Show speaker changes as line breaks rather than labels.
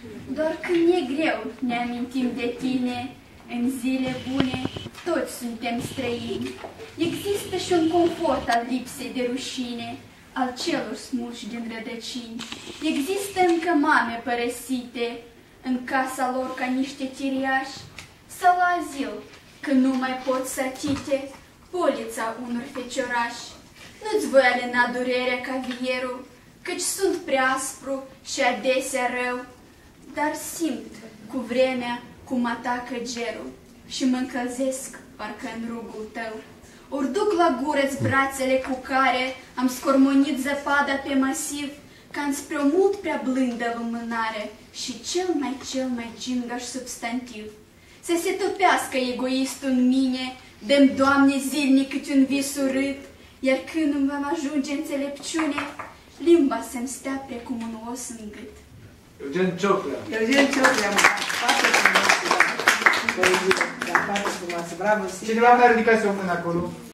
Doar când e greu ne amintim de tine, în zile bune toți suntem străini. Există și un confort al lipsei de rușine, al celor smulși din rădăcini. Există încă mame părăsite în casa lor ca niște chiriași, sau la azil, când nu mai pot să achite polița unor feciorași. Nu-ți voi alina durerea ca vierul, căci sunt prea aspru și adesea rău, dar simt cu vremea cum atacă gerul și mă încălzesc parcă în rugul tău. Ori duc la gură-ți brațele cu care am scormonit zăpada pe masiv, ca înspre o mult prea blândă lumânare și cel mai gingaș substantiv. Să se topească egoistul în mine, dăm, Doamne, zilnic câte un vis urât, iar când îmi vom ajunge înțelepciune, limba să-mi stea precum un os în gât.
Eugen Cioclea.
Eugen Cioclea, foarte frumoasă, foarte frumoasă, bravo!
Cineva mai ridicați o mână acolo.